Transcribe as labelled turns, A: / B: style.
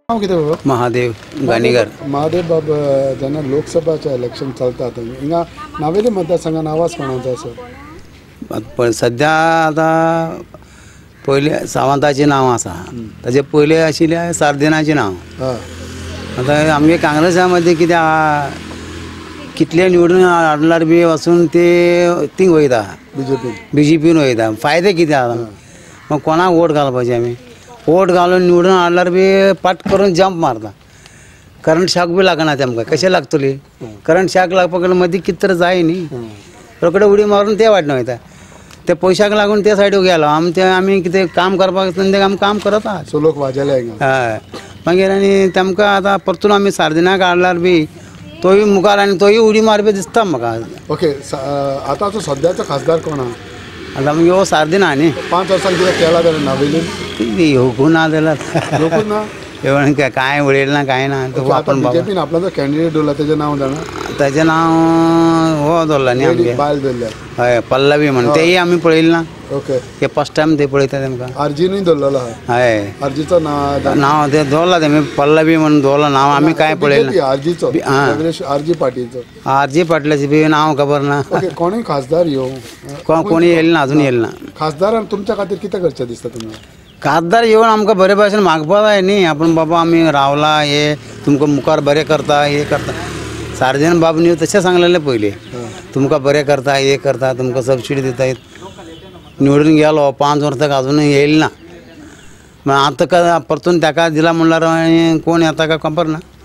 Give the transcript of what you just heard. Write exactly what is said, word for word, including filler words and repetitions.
A: नाव कितें बाबा?
B: महादेव गाणीकर.
A: महादेव बाबा जेन्ना लोकसभाचे इलेक्शन चलतात हिंगा नावेली मतदारसंघात आवाज कोणाचो आसा?
B: पण सध्या आता पयले सावंताचें नांव आसा, ताचे पयले आशिल्ले सार्दिनाचें नांव.
A: हय
B: आता आमगे काँग्रेसा मध्ये कितें आहा, कितले निवडून हाडल्यार बी वचून ते थिंग वयता,
A: बीजेपी
B: बीजेपीन वयता. फायदे कितें आहा? मग कोणाक वोट घालपाचें आमी? वोट घालून निवडून हाडल्यार बी पाट करून जंप मारता. करंट शाक बी लागना तेमकां. कशें लागतली? करंट शाक लागपाक मदीं कितें तर जाय न्ही. रोकडे उडी मारून ते वाटेन वयता. ते पयशाक लागून ते सायडीक गेलो. आमी ते आमी कितें काम करपाक तें आमी काम करत आहात.
A: सो लोक वाजेले हिंगा.
B: हय. मागीर आनी तेमकां आतां परतून आमी सार्दिनाक हाडल्यार बी तोय मुखार आनी तोय उडी मारपी दिसता म्हाका.
A: ओके आतांचो सद्याचो खासदार कोण आहा?
B: आतां आमगे हो सार्दिना न्ही.
A: पांच वर्सां कितें केला जाल्यार नावेलीन
B: येवकू ना जाल्यार
A: लोकूच ना.
B: येवण कांय उडयलें ना कांय ना. तो आपण
A: बीजेपीन आपलो जो कॅन्डिडेट दवरला तेजें नांव जाणा?
B: ताचें नांव हो दवरला न्ही आमगे.
A: बायल दवरल्या.
B: हय पल्लवी म्हणून तेय आमी पळयलें ना.
A: ओके
B: ते फर्स्ट टायम ते पळयता तेमकां.
A: आर्जीनूय दवरलेलो आहा.
B: हय
A: आर्जीचो नांव
B: नांव ते दवरला तेमी पल्लवी म्हणून दवरला नांव. आमी कांय पळयलें ना.
A: आर्जीचो आर्जी पाटीलचो.
B: आर जी पाटलाची बी नांव खबर ना.
A: ओके कोणूय खासदार येवं
B: को- कोणी येयलें ना, अजून येयलें ना.
A: खासदारान तुमच्या खातीर कितें करचें दिसता तुम्हाला?
B: खासदार येवन आमकां बरे भाशेन मागपा जाय न्ही. आपूण बाबा आमी रावला हे तुमकां मुखार बरें करता हे करता. सार्जन बाबून तशें सांगलेलें पयलीं, तुमकां बरें करता हे करता, तुमकां सबसिडी दिता. निवडून गेलो पांच वर्सांक अजून येयलें ना. आतां परतून ताका दिला म्हणल्यार कोण येता काय खबर ना.